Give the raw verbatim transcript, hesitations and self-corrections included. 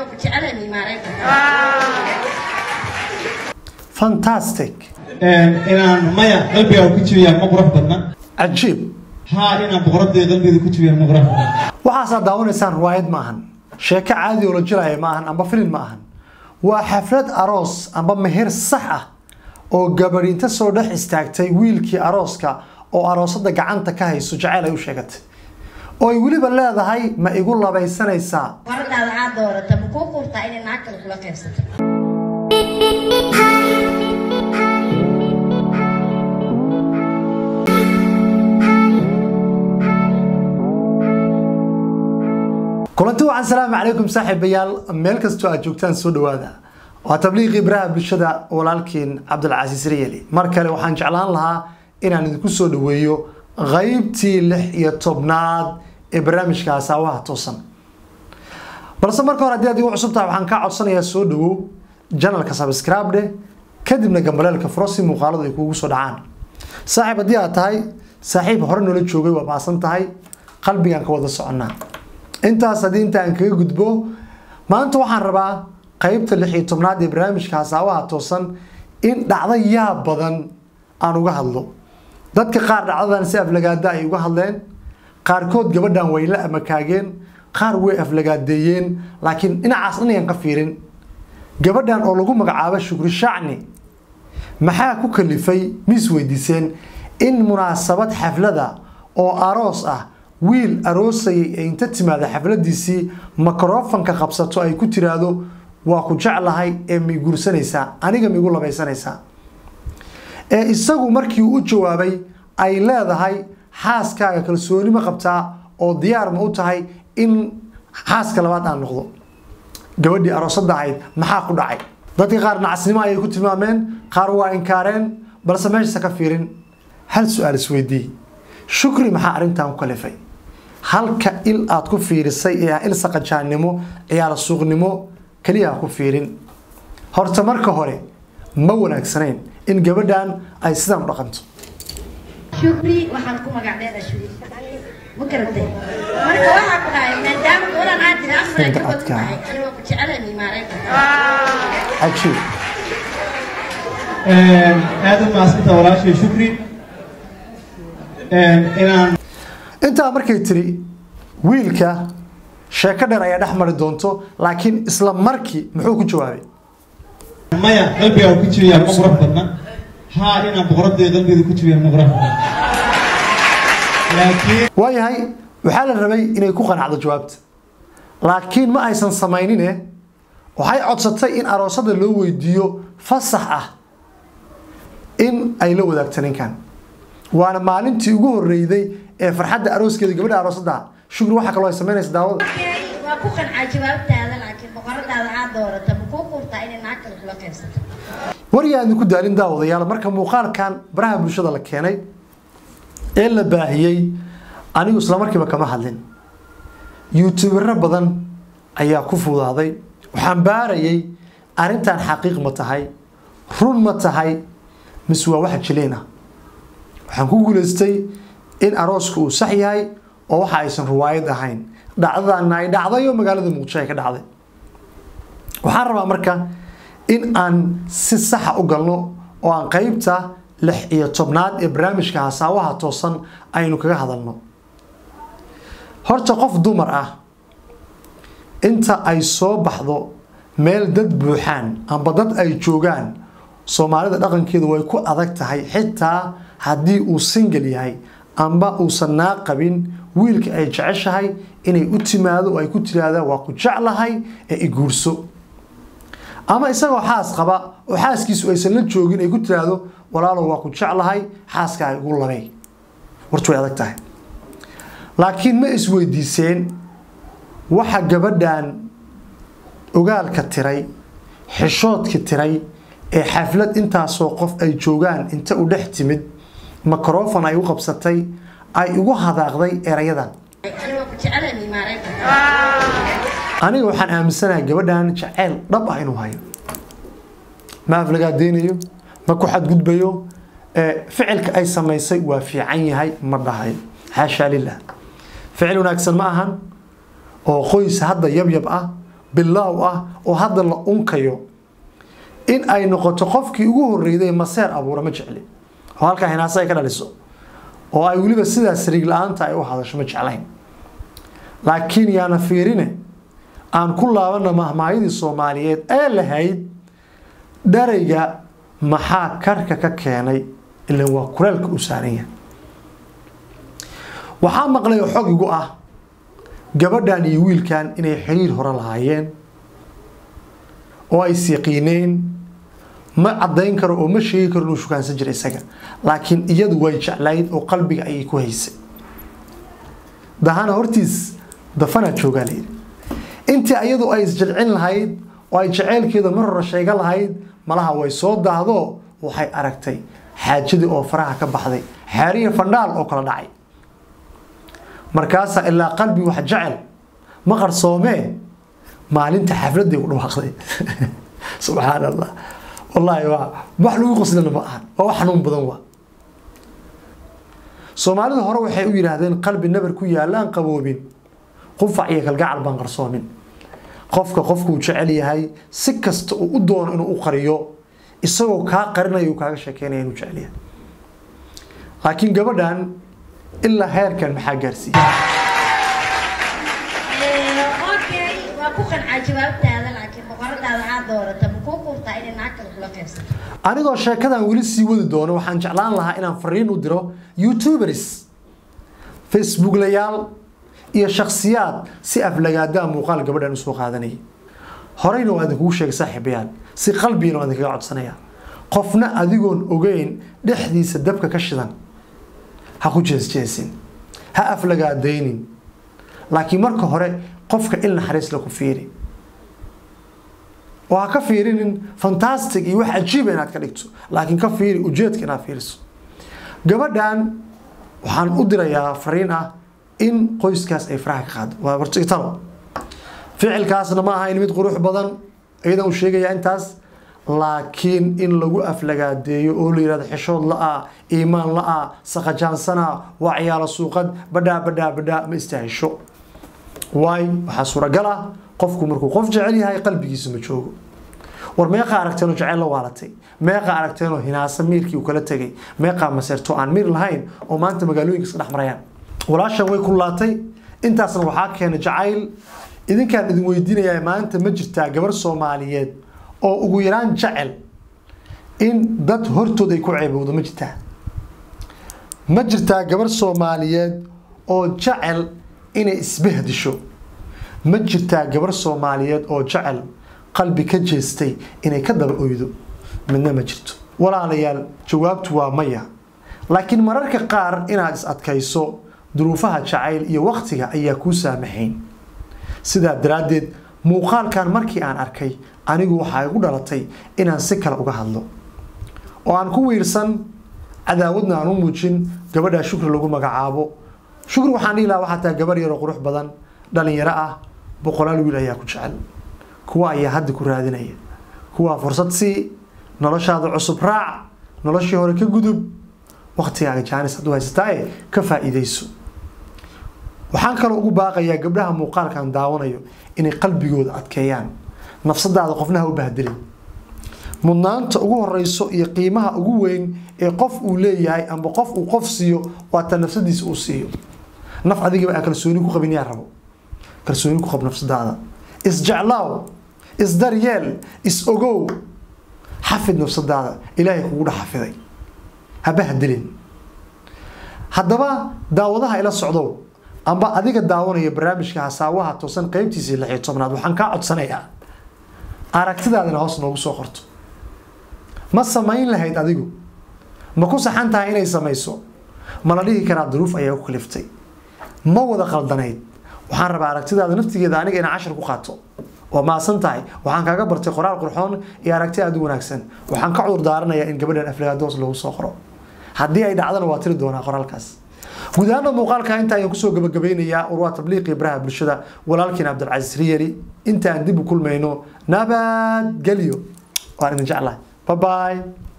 fantastic inaan maya qalbiga ku jibiya ma qurux badna cajiib ها inaan boqoradii qalbiga ku jibiya ma qurux badna waxaas daawanaysaan riwaayad ma ahan sheeko caadi oo la jilay ma ahan amba film ma ahan waa xaflad aroos amba meher sax ah oo gabadhinta soo dhex istaagtay wiilkii arooska oo aroosada gacanta ka hayso jacayl ay u sheegatay oo ay waliba leedahay ma igu labaysanaysaa waradaada aad doorata ma ku qurtaa inay naag kale kula qaybsato kulanti waxaan salaamu calaykum saaxiibayaal meel kastoo aad joogtaan soo dhawaada waa tabliiqii baraha bulshada walaalkiin cabdulcasiis riyali mar kale waxaan jeclaan lahaa inaan idinku soo dhaweeyo qaybtii lix iyo tobnaad ee barnaamijka Asaawaha Toosan balse marka hore haddii aad igu cusub tahay waxaan ka codsanayaa soo dhawow channelka subscribe dhe kadibna gambaleelka furasi muuqaalada ay kugu soo dhacaan saaxiib haddii aad tahay saaxiib hore noola joogay waa maasan tahay qalbigaan ka wada soconaa intaas haddii intaan kaga gudbo maanta waxaan rabaa qaybta lix iyo tobnaad ee barnaamijka Asaawaha Toosan in dhacdo yaab badan aan uga hadlo dadka qaar dhacdadan si aflagaada ay uga hadleen qaarkood gabadhan way la amakaageen qaar way aflagaadeeyeen laakiin dhinacaas inaan ka fiirin gabadhan oo lagu magacaabo Shukri Shacni maxaa ku kalifay mis weydiiseen in munaasabad xaflada oo aroos ah wiil aroosay inta timaada xafladiisii makrofanka qabsato ay ku tiraado waa ku jeclahay ee mi guursanaysa aniga mi igu labaysanaysa ee isagu markii uu jawaabay ay leedahay xaaskaaga kalsooni ma qabtaa oo diyaar ma u tahay in xaaska labaad aan noqdo gabadhii aroosada ahayd maxaa ku dhacay dadka qaar nacasnimo ay ku tilmaameen qaar waa inkaareen balse meesha ka fiirin hal su'aal isweydii Shukri maxaa arintan ku kalifay halka il aad ku fiirisay ee il saqajaanimo ciyaar suuqnimo kaliya ku fiirin horta marka hore ma wanaagsaneen in gabadhan ay sidan u dhaqanto Shukri waxaan ku magacdeeda Shukri ma karatay marka waxa ku dhahay maadaama doolan aad tiri afar ka badan tahay aniga ku jecelahay maareynta ajiib een aad u maasanta walaashii Shukri een inaan inta markay tiri wiilka sheeko dheer ayaa dhex mari doonto laakiin isla markii muxuu ku jawaabay maya qalbiga ku jibiya ma qurux badna ها inaan boqoradii qalbiga ku jibiya ma qurux badna laakiin waayahay waxaa la rabay inay ku qanacdo jawaabta laakiin ma aysan samaynin waxay codsatay in aroosada loo weydiiyo fasax ah in ay la wadaagto ninkan waana maalintii ugu horeeyday ee farxadda arooskeeda gabadha aroosada Shukri waxa kale oo ay sameynaysaa daawada waa ku qancay jawaabtaada laakiin boqoradaada aad doorata ma ku qurtaa inay naag kale kula qaybsato wariyaan ku daalin daawadayaal marka muuqaalkan baraha bulshada la keenay ee la baahiyay anigu isla markiiba kama hadlin youtuber badan ayaa ku fudaaday waxaan baarayay arintan xaqiiq ma tahay run ma tahay miswa waxa jileena waxaan ku guuleystay in aroosku uu sax yahay oo waxa aysan riwaayad ahayn dhacdadan ay dhacday oo magaalada Muqdisho ay ka dhacday waxaan rabaa marka in aan si sax u galno oo aan qaybta lix iyo tobnaad ee barnaamijka Asaawaha Toosan aynu kaga hadalno horta qof dumar ah inta ay soo baxdo meel dad buuxaan amba dad ay joogaan Soomaalida dhaqankeedu way ku adag tahay xitaa haddii uu single yahay amba uusan naaqabin wiilka ay jeceshahay inay u timaado oo ay ku tiraada waa ku jeclahay ee i guurso ama isagoo xaas qaba oo xaaskiisu aysan la joogin ay ku tiraado walaalo waa ku jeclahay xaaska ay ugu labay wartu way adag tahay laakiin ma isweydiiseen waxa gabadhan ogaalka tiray xishoodka tiray ee xaflad intaasoo qof ay joogaan inta u dhex timid makrofon ay u qabsatay ay ugu hadaaqday erayadan aniga ku jecelahay maareynta aniga waxaan aaminsanahay gabadhan jacayl dhab ah inuu hayo ma aflagaadeeyo ma ku xadgudbayo ee ficilka ay sameysay waa fiican yahay ma dhahay xaasha lillah ficil wanaagsan ma ahan oo qoys hadda yab yab ah bilaaw ah oo hadda la unkayo in ay noqoto qofkii ugu horreeyay maseer abuura ma jecli oo halka hinaasa ay ka dhaliso oo ay waliba sidaas sariig la'aanta ay u hadasho ma jeclayn laakiin yaana fiirine aan ku laabana mahmaayadii Soomaaliyeed ee lahayd darayga maxaa karka ka keenay ilaa waa kuleelka u saaraya waxaa maqlay xog igu ah gabadhan iyo wiilkan inay xiriir hore lahaayeen oo ay siiqineen ma cadeyn karo oo ma sheegi karo inuu shukaansan jiray isaga laakiin iyadu way jeclayd oo qalbiga ay ku haysay dahana hortiis dafana joogaaleey intii iyadu ay isjilcin lahayd oo ay jaceelkeeda mar hore sheega lahayd malaha way soo daahdo waxay aragtay xaajadii oo faraha ka baxday xariir fandhaal oo kala dhacay markaas ilaa qalbi wax jecel ma qarsoomee maalinta xafladii u dhawaaqday subhanallah wallahi waa wax lagu qoslana ma aha oo xanuun badan waa Soomaalida hore waxay u yiraahdeen qalbi nabar ku yaalaan qaboobin qufac iyo kalgacal baan qarsoomin qofka qofku jecel yahay si kasta uu u doono inuu u qariyo isagoo ka qarinayo kaaga sheekeynaya inuu jecel yahay laakiin gabadhan illa heerkan maxaa gaarsiiyay ee okay waa ku qancay jawaabtaada laakiin boqoradaada aad doorato ma ku qurtaa in naag kale kula qeybsato anigoo sheekadan wali sii wadi doono waxaan jeclaan lahaa inaan fariin u diro youtubers facebook layaal iyo shakhsiyaad si aflagaada muuqaal gabadhan u soo qaadanay horeyna waa idinku sheegay saaxiibayaan si qalbiina waa idinkaga codsanaya qofna adigoon ogeyn dhexdiisa dabka ka shidan ha ku jeesjeesin ha aflagaadeynin laakiin marka hore qofka il naxariis la ku fiiri waa ka fiirinin fantastic iyo wax ajiib inaad ka dhigto laakiin ka fiiri ujeedka inaad fiiriso gabadhan waxaan u dirayaa fariin ah in qoyskaas ay faraha ka qaado waa wartigtalo ficilkaasna ma aha in mid qurux badan aydan u sheegaya intaas laakiin in lagu aflagaadeeyo oo la yiraahdo xishood la ah iimaan la ah saqajaansana waa ciyaalo suuqad badha badha badha ma istaahisho waay waxa suuragal ah qofku markuu qof jecel yahay qalbigiisa ma joogo war meeqa aragteen oo jecel la waalatay meeqa aragteen oo hinaasa miirkii uu kala tagay meeqa maseerto aan miir lahayn oo maanta magaalooyinka iska dhaxmarayaan walaashan way ku laatay intaasna waxaa keenay jacayl idinkaan idin weydiinayaa maanta ma jirtaa gabar Soomaaliyeed oo ugu yaraan jecel in dad hortooda ay ku ceebowdo ma jirtaa ma jirtaa gabar Soomaaliyeed oo jecel inay isbahdisho ma jirtaa gabar Soomaaliyeed oo jecel qalbi ka jeestay inay ka daba oydo midna ma jirto walaalayaal jawaabtu waa maya laakiin mararka qaar inaad is adkayso duruufaha jacayl iyo waqtiga ayaa ku saamaxayn sidaa daraadeed muuqaalkan markii aan arkay anigu waxa ay u dhalatay inaan si kale uga hadlo oo aan ku wiirsan cadaawadna aan u muujin gabadha Shukri lagu magacaabo Shukri waxaan ilaa waxa taa gabar yar oo qurux badan dhalinyaro ah boqolaal wiil ayaa ku jecel kuwa ayaa hadda ku raadinaya kuwa fursad si noloshaada cusub raac noloshii hore ka gudub waqtigaaga jaanis aad u haysatay ka faa'iideyso waxaan kale ugu baaqayaa gabdhaha muuqaalkan daawanayo inay qalbigooda adkeeyaan nafsadaada qofnaha u bahdilin mudnaanta ugu horeyso iyo qiimaha ugu weyn ee qof uu leeyahay amba qof uu qof siiyo waa tan nafsadiisa uu siiyo naf adiga baa kalsooni ku qabin yaa rabo kalsooni ku qab nafsadaada isjeclaaw isdaryeel is ogow xafid nafsadaada ilaahay kugu dhaxafiday ha bahdilin haddaba daawadaha ila socdo amba adiga daawanaya barnaamijka Hasaawaha Toosan qaybtiisa lix iyo tobnaad waxaan ka codsanayaa aragtidaadana hoos noogu soo qorto ma samayn lahayd adigu ma ku saxan tahay inay samayso ma la dhihi karaa duruuf ayaa ku kaliftay ma wada qaldanayd waxaan rabaa aragtidaada naftigeeda aniga in cashar ku qaato oo ma san tahay waxaan kaaga bartay qoraal qurxoon iyo aragti aad u wanaagsan waxaan ka cudur daaranayaa in gabadhan aflagaadoos lagu soo qoro haddii ay dhacdana waa tiri doonaa qoraalkaas gudaana muuqaalka inta ayaan kusoo gabagabeynayaa urwa tabliiqi baraha bulshada walaalkiin Cabdulcasiis Riyali inta aan dib u kulmayno nabad galiyo waan idin jeclahay bye bye